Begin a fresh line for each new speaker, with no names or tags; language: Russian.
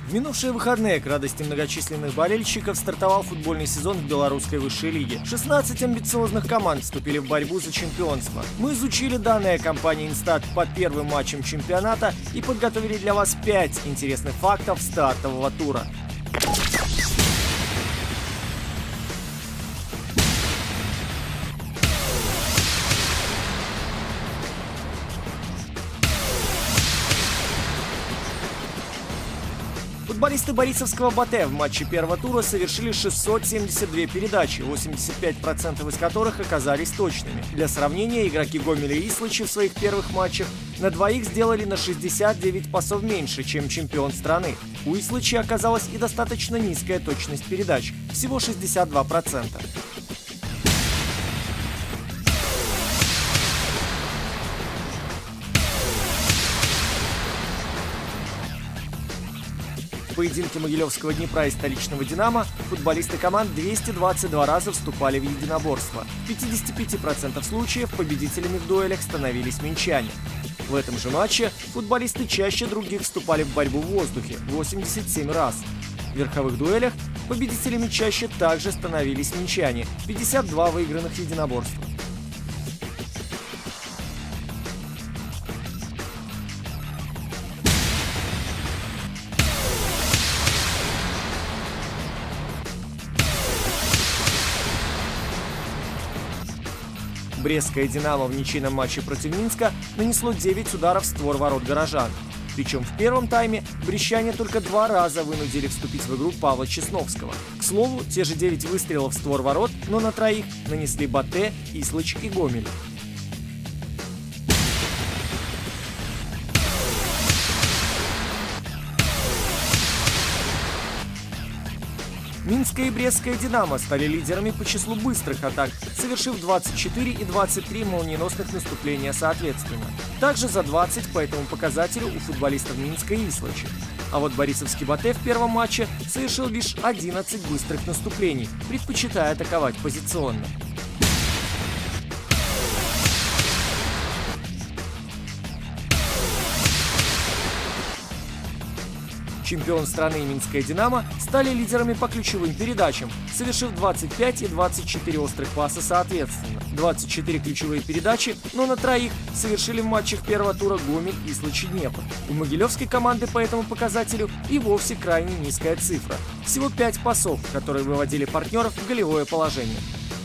В минувшие выходные к радости многочисленных болельщиков стартовал футбольный сезон в белорусской высшей лиге. 16 амбициозных команд вступили в борьбу за чемпионство. Мы изучили данные компании Инстат по первым матчам чемпионата и подготовили для вас 5 интересных фактов стартового тура. Футболисты борисовского БАТЭ в матче первого тура совершили 672 передачи, 85% из которых оказались точными. Для сравнения, игроки Гомеля и Ислычи в своих первых матчах на двоих сделали на 69 пасов меньше, чем чемпион страны. У Ислычи оказалась и достаточно низкая точность передач – всего 62%. В поединке Могилевского Днепра и столичного Динамо футболисты команд 222 раза вступали в единоборство. В 55% случаев победителями в дуэлях становились минчане. В этом же матче футболисты чаще других вступали в борьбу в воздухе – 87 раз. В верховых дуэлях победителями чаще также становились минчане – 52 выигранных единоборства. Брестское «Динамо» в ничейном матче против Минска нанесло 9 ударов в створ ворот горожан. Причем в первом тайме брестчане только 2 раза вынудили вступить в игру Павла Чесновского. К слову, те же 9 выстрелов в створ ворот, но на троих нанесли БАТЭ, Ислыч и Гомель. Минское и Брестское «Динамо» стали лидерами по числу быстрых атак, совершив 24 и 23 молниеносных наступления соответственно. Также за 20 по этому показателю у футболистов Минска и Ислыча. А вот борисовский БАТЭ в первом матче совершил лишь 11 быстрых наступлений, предпочитая атаковать позиционно. Чемпион страны и Минское «Динамо» стали лидерами по ключевым передачам, совершив 25 и 24 острых паса соответственно. 24 ключевые передачи, но на троих совершили в матчах первого тура Гомель, Ислыч и Днепр. У могилевской команды по этому показателю и вовсе крайне низкая цифра. Всего 5 пасов, которые выводили партнеров в голевое положение.